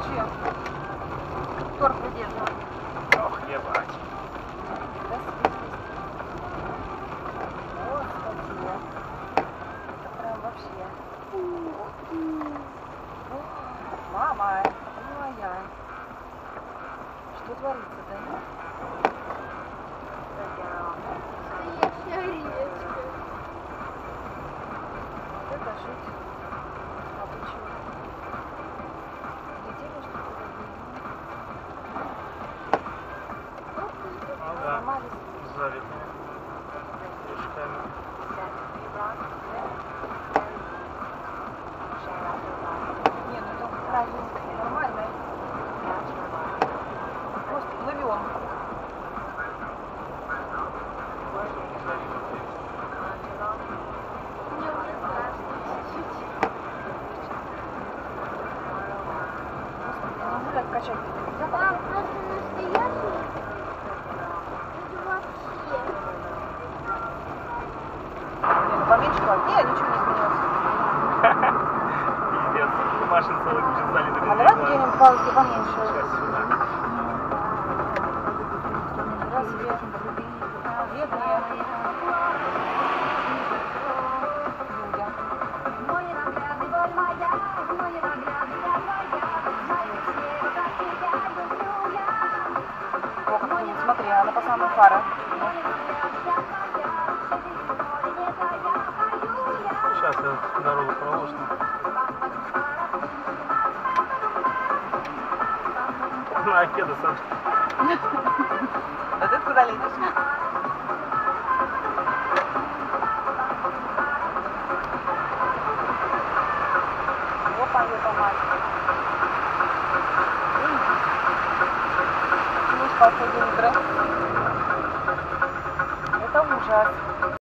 Чем? Торг выдерживает. Ох, ебать. Да, свистись. Господи. Это прям вообще. Мама, ой-ой-ой. Что творится-то? Настоящая речка. Вот это жуть. А почему? Летели, что ли, Ага, сломались? залитые пешками. Не, ну это правильно, нормально. Просто плывем. Мне уже страшно чуть-чуть. Господи, ну гулять качать нельзя? А просто настоящий? Это вообще. Не, ну поменьше плавать. Не, ничего не изменилось. Пиздец, машин целый куча залитых. А давай где-нибудь плавать поменьше. Сейчас сюда. Разве бедные людям? Ох, смотри, она по самой фара. Сейчас я дорогу проложу. На кеда сам. А ты куда лезешь? Опа, мать. Не спал 1 утро. Это ужас.